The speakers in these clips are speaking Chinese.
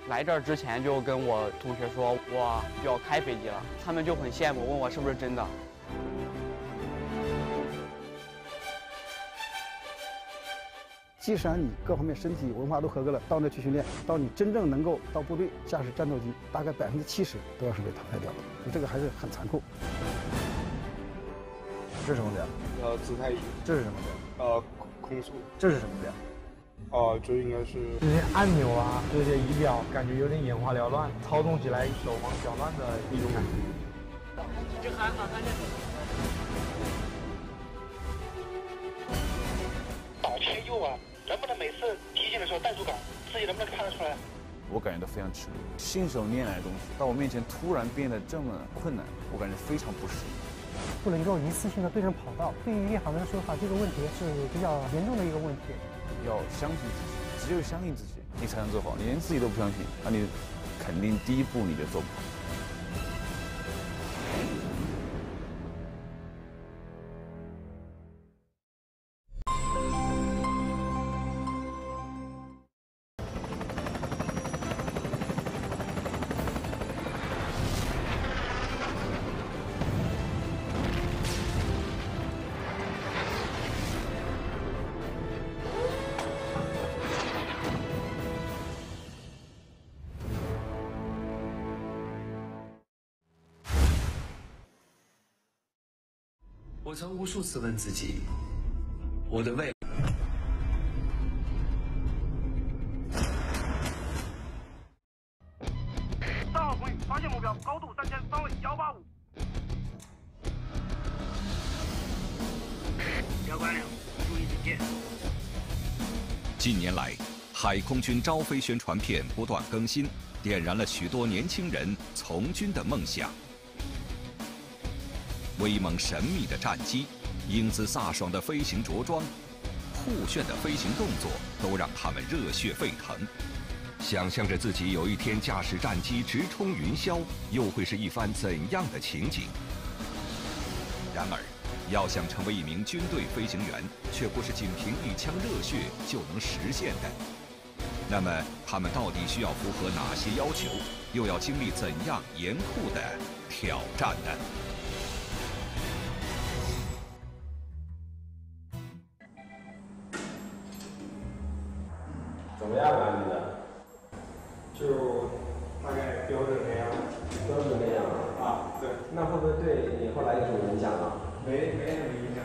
来这儿之前就跟我同学说我要开飞机了，他们就很羡慕，问我是不是真的。 即使你各方面身体文化都合格了，到那去训练，到你真正能够到部队驾驶战斗机，大概70%都要是被淘汰掉的，就这个还是很残酷。 这是什么表？ 姿态仪。 这是什么表？ 空速。 这是什么表？ 这应该是这些按钮啊，这些仪表，感觉有点眼花缭乱，操纵起来手忙脚乱的一种感觉。 这还好看着。 导偏右啊，能不能每次提醒的时候带住杆，自己能不能看得出来？ 我感觉到非常吃力，信手拈来的东西到我面前突然变得这么困难，我感觉非常不适应。 不能够一次性的对上跑道，对于一航来说的话，这个问题是比较严重的一个问题。 要相信自己，只有相信自己，你才能做好。你连自己都不相信，那你肯定第一步你就做不好。 我曾无数次问自己，我的未来。 3号空域发现目标，高度3000，方位185。标杆两，注意警戒。 近年来，海空军招飞宣传片不断更新，点燃了许多年轻人从军的梦想。威猛神秘的战机，英姿飒爽的飞行着装，酷炫的飞行动作，都让他们热血沸腾。想象着自己有一天驾驶战机直冲云霄，又会是一番怎样的情景？然而，要想成为一名军队飞行员，却不是仅凭一腔热血就能实现的。那么，他们到底需要符合哪些要求？又要经历怎样严酷的挑战呢？ 怎么样啊？你的？ 就大概标准那样。 标准那样啊？对。 那会不会对你后来有什么影响啊？ 没什么影响。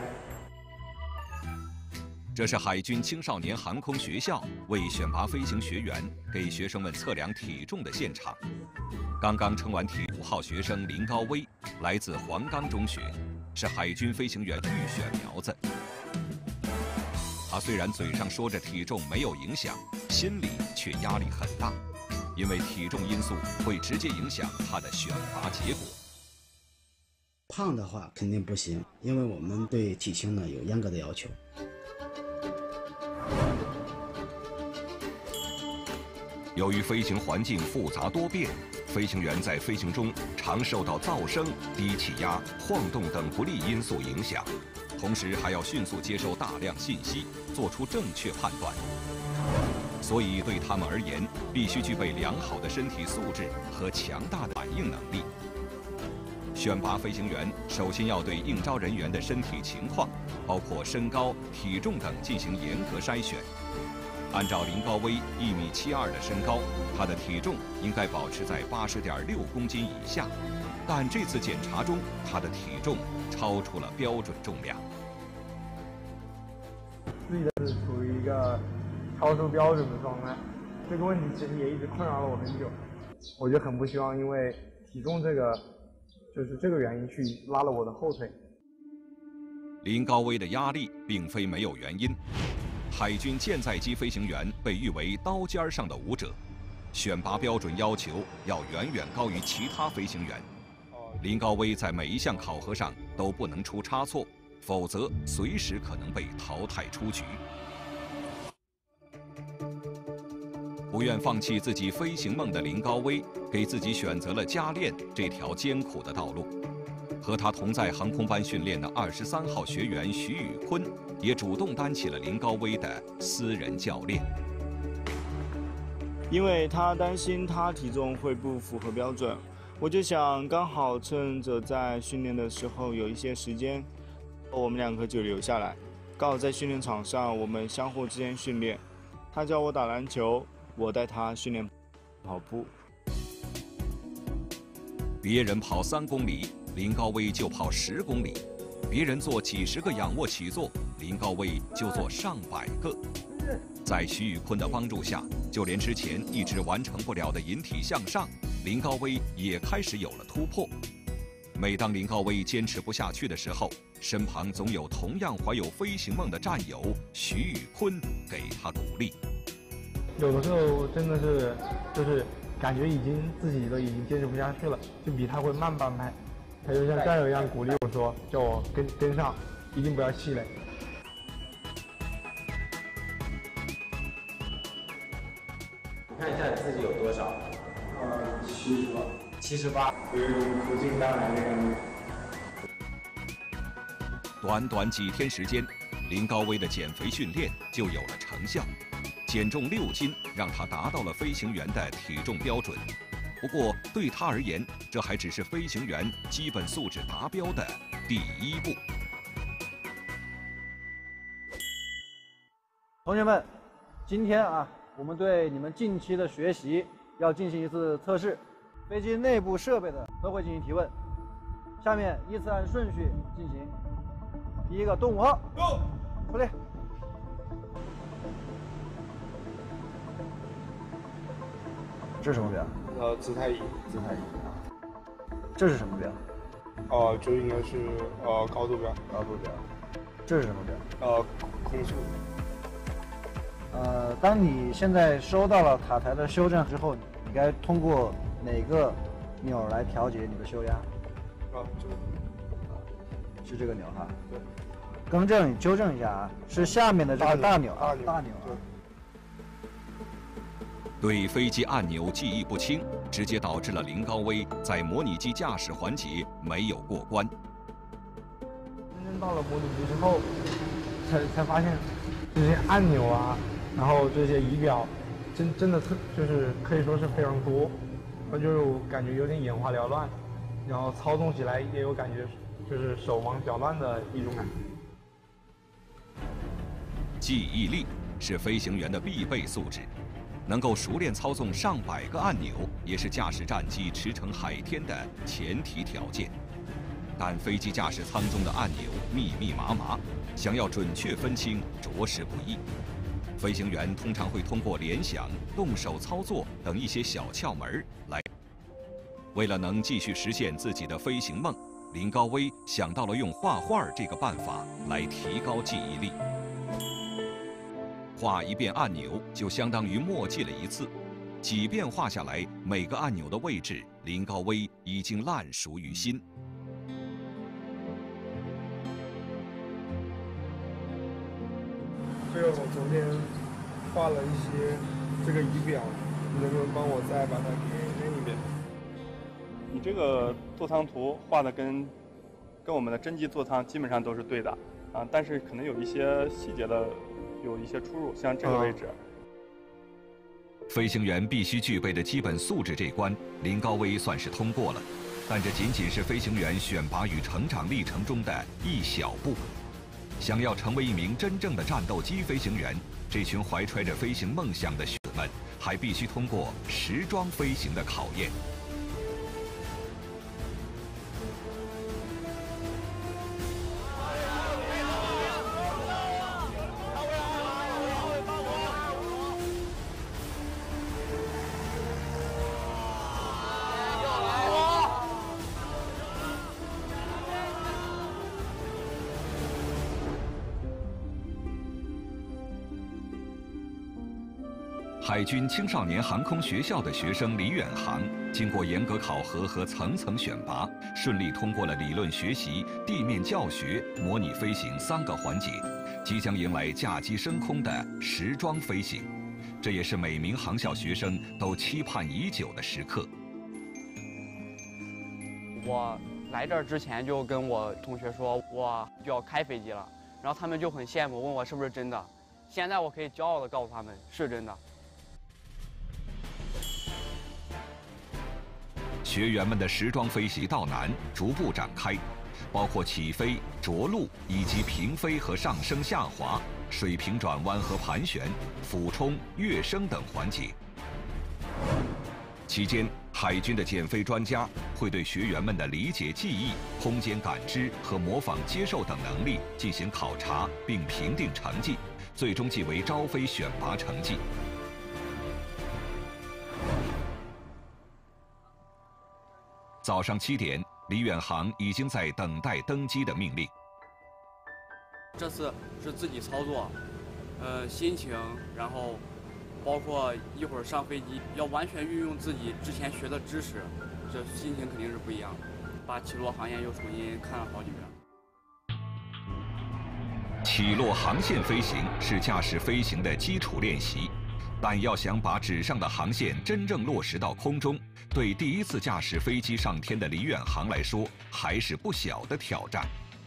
这是海军青少年航空学校为选拔飞行学员，给学生们测量体重的现场。刚刚称完体5号学生林高威，来自黄冈中学，是海军飞行员预选苗子。他虽然嘴上说着体重没有影响，心里却压力很大，因为体重因素会直接影响他的选拔结果。 胖的话肯定不行，因为我们对体型呢有严格的要求。 由于飞行环境复杂多变，飞行员在飞行中常受到噪声、低气压、晃动等不利因素影响，同时还要迅速接受大量信息，做出正确判断。所以对他们而言，必须具备良好的身体素质和强大的反应能力。选拔飞行员，首先要对应招人员的身体情况，包括身高、体重等进行严格筛选。按照林高威1.72米的身高，他的体重应该保持在80.6公斤以下，但这次检查中，他的体重超出了标准重量。 自己是处于一个超出标准的状态，这个问题其实也一直困扰了我很久。我就很不希望因为体重这个原因去拉了我的后腿。 林高威的压力并非没有原因。海军舰载机飞行员被誉为刀尖上的舞者，选拔标准要求要远远高于其他飞行员。林高威在每一项考核上都不能出差错，否则随时可能被淘汰出局。不愿放弃自己飞行梦的林高威，给自己选择了加练这条艰苦的道路。和他同在航空班训练的23号学员徐宇坤，也主动担起了林高威的私人教练。 因为他担心他体重会不符合标准。我就想刚好趁着在训练的时候有一些时间，我们两个就留下来，刚好在训练场上我们相互之间训练，他教我打篮球，我带他训练跑步。 别人跑3公里，林高威就跑10公里；别人做几十个仰卧起坐，林高威就做上百个。在徐宇坤的帮助下，就连之前一直完成不了的引体向上，林高威也开始有了突破。每当林高威坚持不下去的时候，身旁总有同样怀有飞行梦的战友徐宇坤给他鼓励。 有的时候真的是就是感觉自己都已经坚持不下去了，就比他会慢半拍。他就像战友一样鼓励我说，叫我跟上，一定不要气馁。 你看一下你自己有多少？78， 有一种苦尽甘来的感觉。 短短几天时间，林高威的减肥训练就有了成效，减重6斤，让他达到了飞行员的体重标准。不过对他而言，这还只是飞行员基本素质达标的第1步。 同学们，今天我们对你们近期的学习要进行一次测试，飞机内部设备的都会进行提问。下面依次按顺序进行。第一个动5号，出列。这是什么表？ 姿态仪。 姿态仪。这是什么表？ 就应该是高度表。 高度表。这是什么表？ 空速。 当你现在收到了塔台的修正之后，你该通过哪个钮来调节你的修压？是这个钮哈。对。更正纠正一下是下面的这个大钮。大钮。 对飞机按钮记忆不清，直接导致了林高威在模拟机驾驶环节没有过关。 真正到了模拟机之后，才发现这些按钮然后这些仪表，真的就是可以说是非常多，我就感觉有点眼花缭乱，然后操纵起来也有感觉就是手忙脚乱的一种感觉。 记忆力是飞行员的必备素质。能够熟练操纵上百个按钮，也是驾驶战机驰骋海天的前提条件。但飞机驾驶舱中的按钮密密麻麻，想要准确分清，着实不易。飞行员通常会通过联想、动手操作等一些小窍门来。为了能继续实现自己的飞行梦，林高威想到了用画画这个办法来提高记忆力。画一遍按钮就相当于默记了1次，几遍画下来，每个按钮的位置，林高威已经烂熟于心。 这个我昨天画了一些这个仪表，你能不能帮我再把它给念一遍？ 你这个座舱图画的跟我们的真机座舱基本上都是对的但是可能有一些细节的。有一些出入，像这个位置。 飞行员必须具备的基本素质这关，林高威算是通过了，但这仅仅是飞行员选拔与成长历程中的一小步。想要成为一名真正的战斗机飞行员，这群怀揣着飞行梦想的学子们，还必须通过时装飞行的考验。海军青少年航空学校的学生李远航，经过严格考核和层层选拔，顺利通过了理论学习、地面教学、模拟飞行3个环节，即将迎来驾机升空的时装飞行。这也是每名航校学生都期盼已久的时刻。 我来这儿之前就跟我同学说，我就要开飞机了，然后他们就很羡慕，问我是不是真的。现在我可以骄傲地告诉他们，是真的。 学员们的时装飞习道难逐步展开，包括起飞、着陆以及平飞和上升下滑、水平转弯和盘旋、俯冲、跃升等环节。期间，海军的减飞专家会对学员们的理解记忆、空间感知和模仿接受等能力进行考察，并评定成绩，最终即为招飞选拔成绩。早上7点，李远航已经在等待登机的命令。 这次是自己操作，心情，然后包括一会儿上飞机要完全运用自己之前学的知识，这心情肯定是不一样。把起落航线又重新看了好几遍。 起落航线飞行是驾驶飞行的基础练习，但要想把纸上的航线真正落实到空中，对第一次驾驶飞机上天的李远航来说，还是不小的挑战。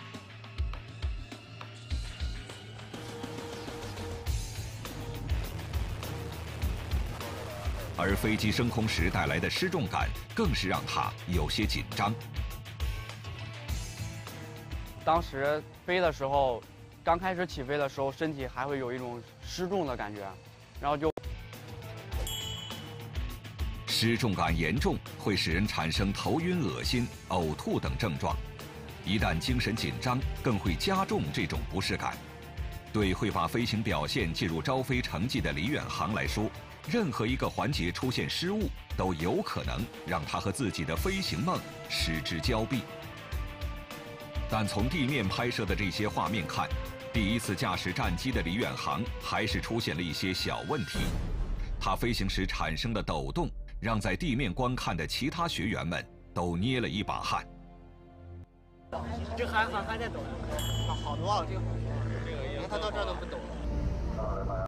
而飞机升空时带来的失重感，更是让他有些紧张。 当时飞的时候，刚开始起飞的时候，身体还会有一种失重的感觉，然后就失重感严重，会使人产生头晕、恶心、呕吐等症状。一旦精神紧张，更会加重这种不适感。对会把飞行表现计入招飞成绩的李远航来说，任何一个环节出现失误，都有可能让他和自己的飞行梦失之交臂。但从地面拍摄的这些画面看，第一次驾驶战机的李远航还是出现了一些小问题。他飞行时产生的抖动，让在地面观看的其他学员们都捏了一把汗。 这还在抖，好多啊！这个，你看他到这儿都不抖了。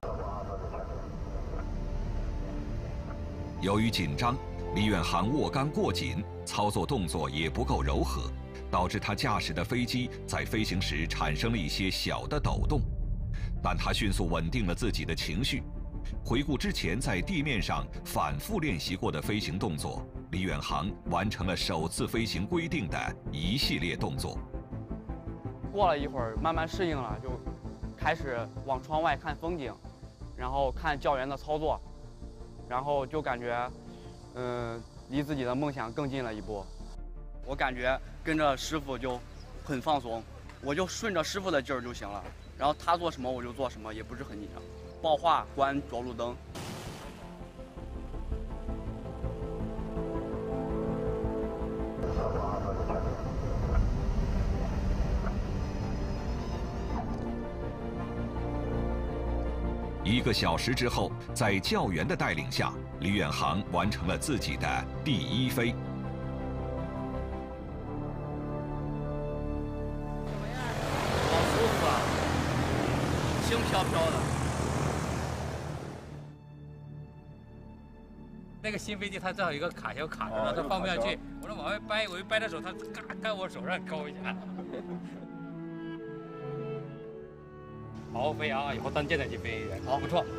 由于紧张，李远航握杆过紧，操作动作也不够柔和，导致他驾驶的飞机在飞行时产生了一些小的抖动。但他迅速稳定了自己的情绪。回顾之前在地面上反复练习过的飞行动作，李远航完成了首次飞行规定的一系列动作。 过了一会儿，慢慢适应了，就开始往窗外看风景，然后看教员的操作，然后就感觉，离自己的梦想更近了一步。我感觉跟着师傅就很放松，我就顺着师傅的劲儿就行了，然后他做什么我就做什么，也不是很紧张。报话关着陆灯。 1个小时之后，在教员的带领下，李远航完成了自己的第一飞。 好舒服啊，轻飘飘的。 那个新飞机它正好有一个卡钳卡着了，它放不下去。我说往外掰，我一掰的手，它嘎干我手上勾一下。好好飞啊！以后当舰载机飞，好不错。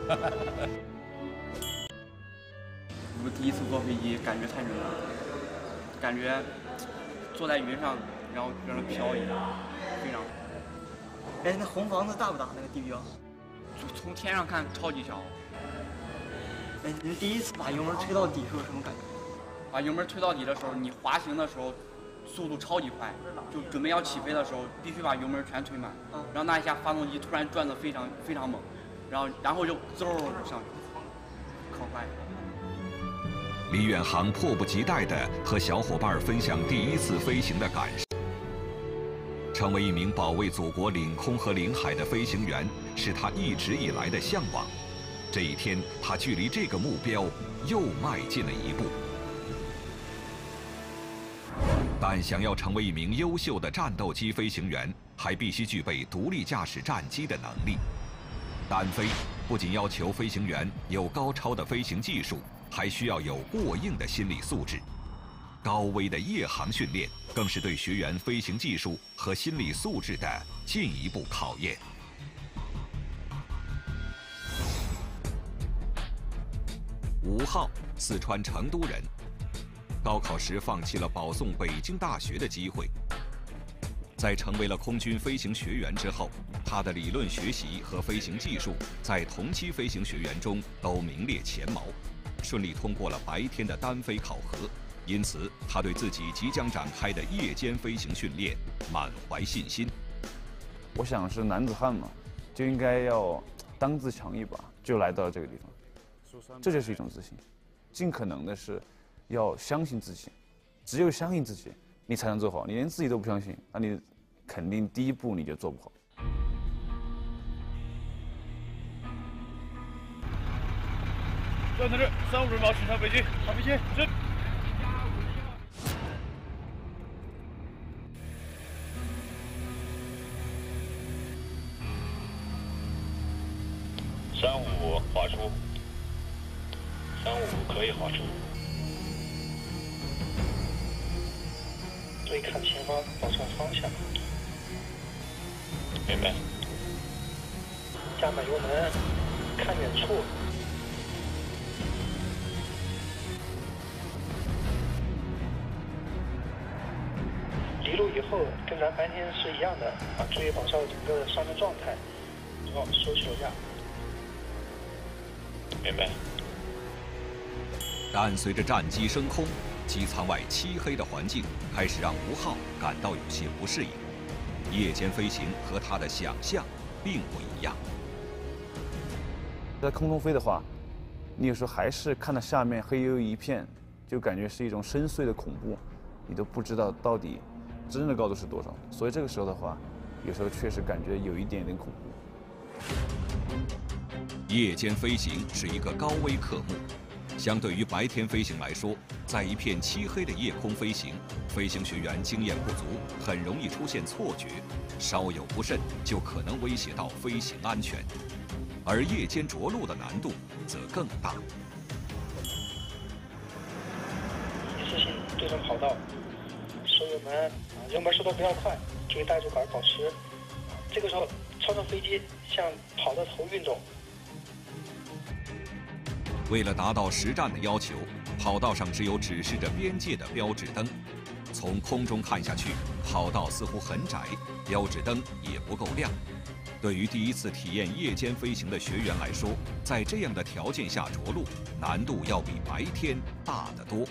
我们第一次坐飞机，感觉太牛了，感觉坐在云上，然后让它飘一样，非常。 哎，那红房子大不大？那个地标？ 从天上看超级小。 哎，你们第一次把油门推到底是有什么感觉？ 把油门推到底的时候，你滑行的时候速度超级快，就准备要起飞的时候，必须把油门全推满，然后那一下发动机突然转得非常猛，然后就嗖就上去，可快。 李远航迫不及待地和小伙伴分享第一次飞行的感受。成为一名保卫祖国领空和领海的飞行员，是他一直以来的向往。这一天，他距离这个目标又迈进了一步。但想要成为一名优秀的战斗机飞行员，还必须具备独立驾驶战机的能力。单飞不仅要求飞行员有高超的飞行技术，还需要有过硬的心理素质。高危的夜航训练更是对学员飞行技术和心理素质的进一步考验。5号，四川成都人。 高考时放弃了保送北京大学的机会。在成为了空军飞行学员之后，他的理论学习和飞行技术在同期飞行学员中都名列前茅，顺利通过了白天的单飞考核。因此，他对自己即将展开的夜间飞行训练满怀信心。 我想是男子汉嘛，就应该要当自强一把，就来到这个地方，这就是一种自信。尽可能的是要相信自己，只有相信自己，你才能做好。你连自己都不相信，那你肯定第一步你就做不好。 转测试，35准备好起跳飞机，上飞机，直。 35滑出，35可以滑出。注意看前方，保持方向。明白。加满油门，看远处。离路以后跟咱白天是一样的啊，注意保持整个上升状态，然后收起油架。明白。 但随着战机升空，机舱外漆黑的环境开始让吴昊感到有些不适应。夜间飞行和他的想象并不一样。 在空中飞的话，你有时候还是看到下面黑黝黝一片，就感觉是一种深邃的恐怖，你都不知道到底真正的高度是多少。所以这个时候的话，有时候确实感觉有一点点恐怖。 夜间飞行是一个高危科目，相对于白天飞行来说，在一片漆黑的夜空飞行，飞行学员经验不足，很容易出现错觉，稍有不慎就可能威胁到飞行安全。而夜间着陆的难度则更大。 一次性对准跑道，收油门，油门收得不要快，注意带住杆保持。这个时候操纵飞机向跑道头运动。 为了达到实战的要求，跑道上只有指示着边界的标志灯。从空中看下去，跑道似乎很窄，标志灯也不够亮。对于第一次体验夜间飞行的学员来说，在这样的条件下着陆，难度要比白天大得多。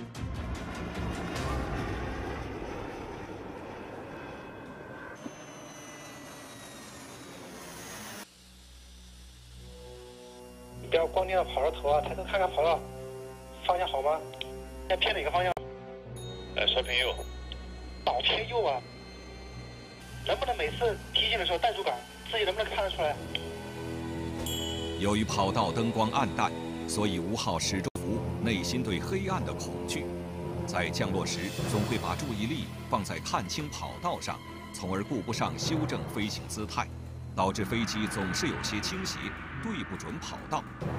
你不要光盯着跑道头啊，抬头看看跑道，方向好吗？要偏哪个方向？稍偏右。老偏右啊！能不能每次提醒的时候带住杆？自己能不能看得出来？ 由于跑道灯光暗淡，所以吴昊始终服内心对黑暗的恐惧。在降落时，总会把注意力放在看清跑道上，从而顾不上修正飞行姿态，导致飞机总是有些倾斜，对不准跑道。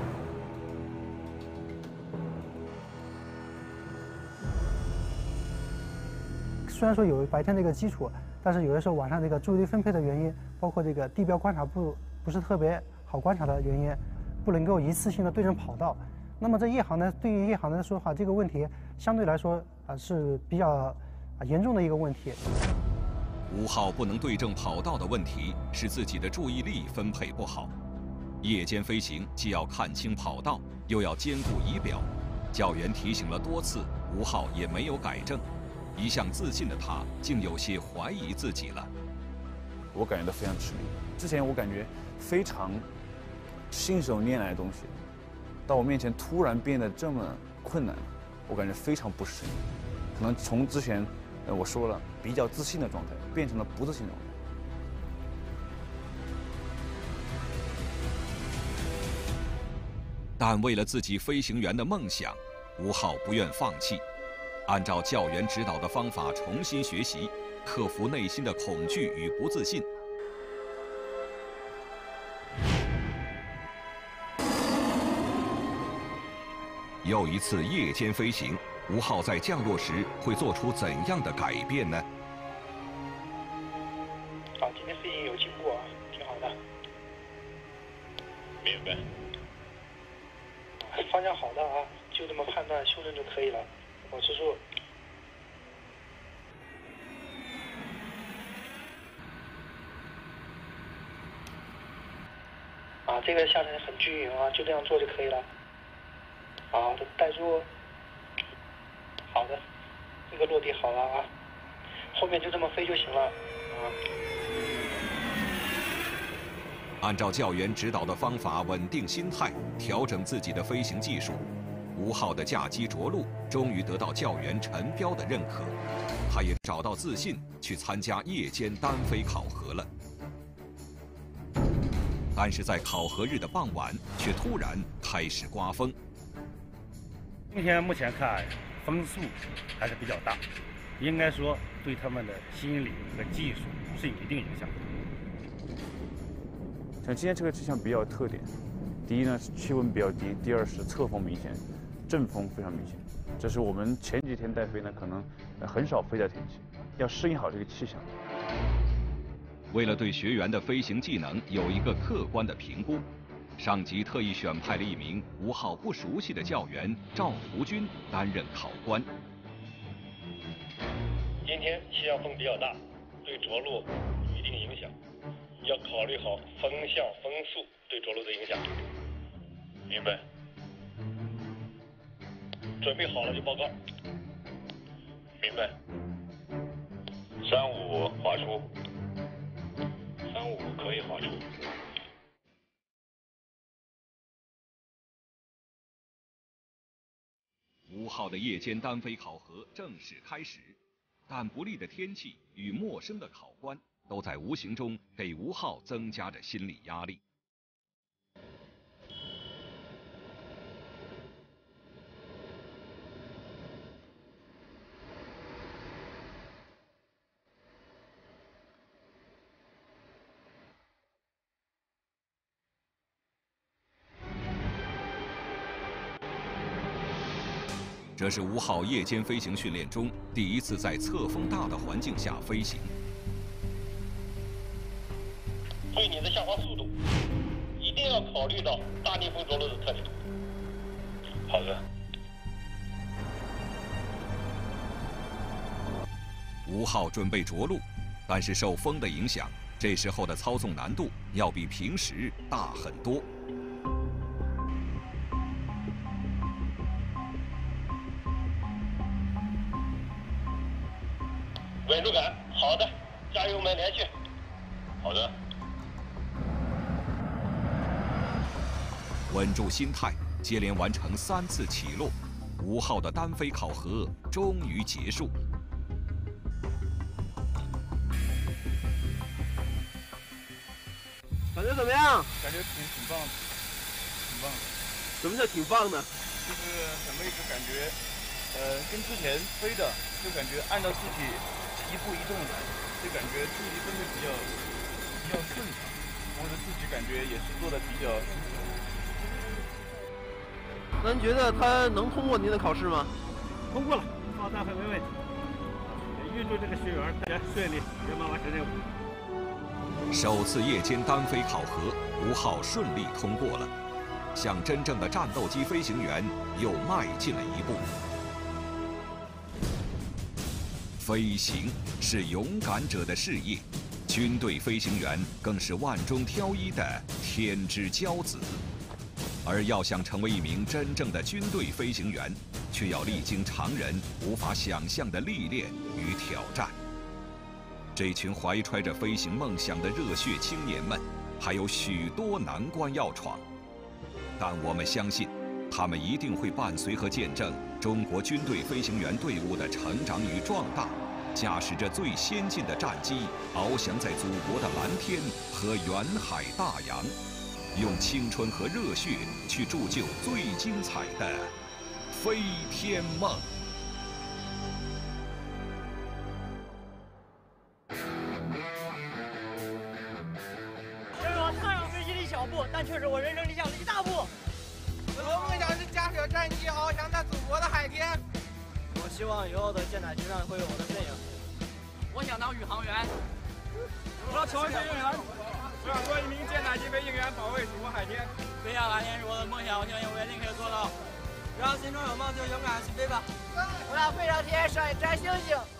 虽然说有白天这个基础，但是有的时候晚上这个注意力分配的原因，包括这个地标观察不是特别好观察的原因，不能够一次性的对准跑道。那么在夜航呢，对于夜航来说的话，这个问题相对来说是比较严重的一个问题。 吴昊不能对正跑道的问题是自己的注意力分配不好。夜间飞行既要看清跑道，又要兼顾仪表。教员提醒了多次，吴昊也没有改正。一向自信的他，竟有些怀疑自己了。 我感觉到非常吃力。之前我感觉非常信手拈来的东西，到我面前突然变得这么困难，我感觉非常不适应。可能从之前我说了比较自信的状态，变成了不自信的状态。 但为了自己飞行员的梦想，吴昊不愿放弃。按照教员指导的方法重新学习，克服内心的恐惧与不自信。又一次夜间飞行，吴昊在降落时会做出怎样的改变呢？ 好，今天飞行有进步啊，挺好的。明白。方向好的啊，就这么判断修正就可以了。保持住， 这个下沉很均匀啊，就这样做就可以了。好的，带住。好的，这个落地好了啊，后面就这么飞就行了啊。 按照教员指导的方法稳定心态，调整自己的飞行技术，5号的驾机着陆终于得到教员陈彪的认可，他也找到自信去参加夜间单飞考核了。但是在考核日的傍晚，却突然开始刮风。 今天目前看，风速还是比较大，应该说对他们的心理和技术是有一定影响的。 像今天这个气象比较有特点，第一呢是气温比较低，第二是侧风明显，阵风非常明显。这是我们前几天带飞呢可能很少飞的天气，要适应好这个气象。 为了对学员的飞行技能有一个客观的评估，上级特意选派了一名5号不熟悉的教员赵福军担任考官。 今天气象风比较大，对着陆有一定影响，要考虑好风向、风速对着陆的影响。明白。准备好了就报告。明白。35滑出。35可以滑出。 5号的夜间单飞考核正式开始，但不利的天气与陌生的考官都在无形中给5号增加着心理压力。这是5号夜间飞行训练中第一次在侧风大的环境下飞行。 对你的下滑速度，一定要考虑到大逆风着陆的特点。好的。 5号准备着陆，但是受风的影响，这时候的操纵难度要比平时大很多。 稳住感，好的，加油门连续。好的。 稳住心态，接连完成3次起落，5号的单飞考核终于结束。 感觉怎么样？ 感觉挺棒的，挺棒的。 什么叫挺棒的？ 就是很位置感觉，跟之前飞的就感觉按照自己一步一动来，就感觉注意力分配比较顺畅，或者自己感觉也是做的比较舒服。 那您觉得他能通过您的考试吗？ 通过了，放大会没问题。也预祝这个学员大家顺利圆满完成任务。 首次夜间单飞考核，5号顺利通过了，向真正的战斗机飞行员又迈进了一步。飞行是勇敢者的事业，军队飞行员更是万中挑一的天之骄子。而要想成为一名真正的军队飞行员，却要历经常人无法想象的历练与挑战。这群怀揣着飞行梦想的热血青年们，还有许多难关要闯。但我们相信，他们一定会伴随和见证中国军队飞行员队伍的成长与壮大，驾驶着最先进的战机，翱翔在祖国的蓝天和远海大洋，用青春和热血去铸就最精彩的飞天梦。 这是我踏上飞机的一小步，但却是我人生理想的一大步。 我的梦想是驾驶战机翱翔在祖国的海天。 我希望以后的舰载机上会有我的身影。 我想当宇航员。 我要成为飞行员。我想做一名舰载机飞行员，保卫祖国海天。 飞向蓝天是我的梦想，我相信我一定可以做到。只要心中有梦，就勇敢去飞吧。 我要飞上天，摘星星。